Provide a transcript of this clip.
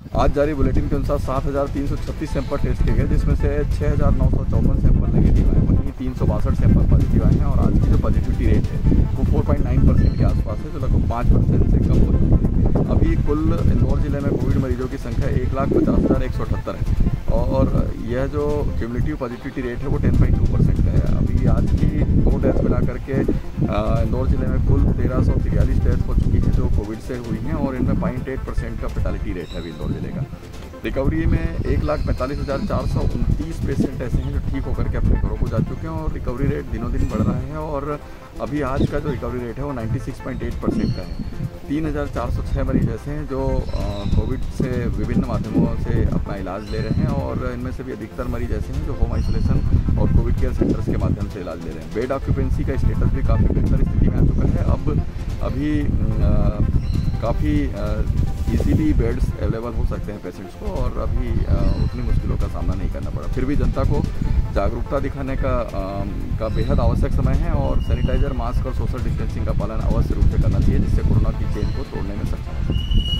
आज जारी बुलेटिन के अनुसार 7,336 सैंपल टेस्ट किए गए, जिसमें से 6,954 सैंपल नेगेटिव आए, वहीं 362 सैंपल पॉजिटिव आए हैं। और आज की जो पॉजिटिविटी रेट है वो 4.9% के आसपास है, जो लगभग 5% से कम हो चुकी है। अभी कुल इंदौर जिले में कोविड मरीजों की संख्या 1,50,178 है और यह जो क्यूमुलेटिव पॉजिटिविटी रेट है वो 10.2% का है। अभी आज की 2 डेथ मिला करके इंदौर जिले में कुल 1,343 डेथ हो चुकी है जो कोविड से हुई हैं और इनमें 0.8% का फैटालिटी रेट है अभी इंदौर जिले का। रिकवरी में 1,45,429 पेशेंट ऐसे हैं जो ठीक होकर के अपने घरों को जा चुके हैं और रिकवरी रेट दिनों दिन बढ़ रहा है और अभी आज का जो रिकवरी रेट है वो 96.8% का है। 3,406 मरीज ऐसे हैं जो कोविड से विभिन्न माध्यमों से अपना इलाज ले रहे हैं और इनमें से भी अधिकतर मरीज ऐसे हैं जो होम आइसोलेशन और कोविड केयर सेंटर्स के माध्यम से इलाज ले रहे हैं। बेड ऑक्यूपेंसी का स्टेटस भी काफ़ी बेहतर स्थिति में आ चुका है। अब अभी काफ़ी इजीली बेड्स अवेलेबल हो सकते हैं पेशेंट्स को और अभी उतनी मुश्किलों का सामना नहीं करना पड़ा। फिर भी जनता को जागरूकता दिखाने का बेहद आवश्यक समय है और सैनिटाइजर, मास्क और सोशल डिस्टेंसिंग का पालन अवश्य रूप से करना चाहिए, जिससे कोरोना की चेन को तोड़ने में सक्षम हो।